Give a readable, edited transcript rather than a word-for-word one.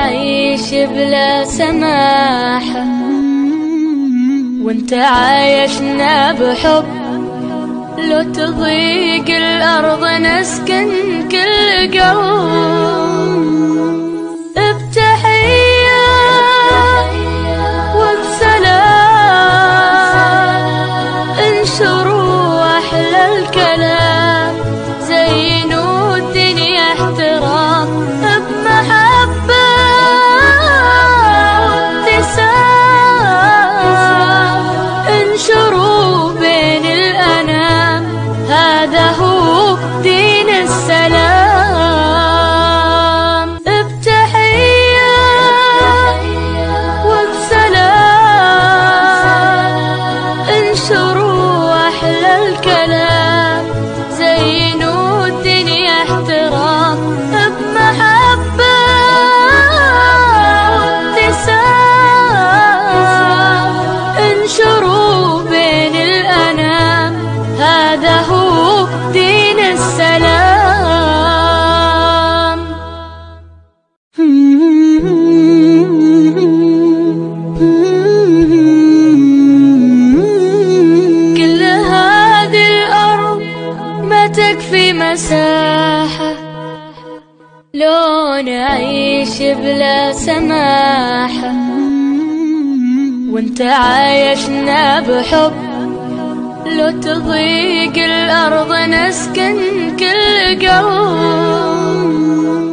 نعيش بلا سماحة وانت عايشنا بحب. لو تضيق الأرض نسكن كل قلب بتحية وبسلام. انشروا أحلى الكلام، زينوا الدنيا احترام بمحبة وابتسام. انشروا بين الأنام، هذا هو دين السلام. بتحية وبسلام، انشروا أحلى الكلام، زينوا الدنيا احترام بمحبة وابتسام. انشروا بين الأنام، هذا هو دين السلام. كل هذه الأرض ما تكفي مساحة لو نعيش بلا سماحة وانت عايشنا بحب. لو تضيق الأرض نسكن كل قلب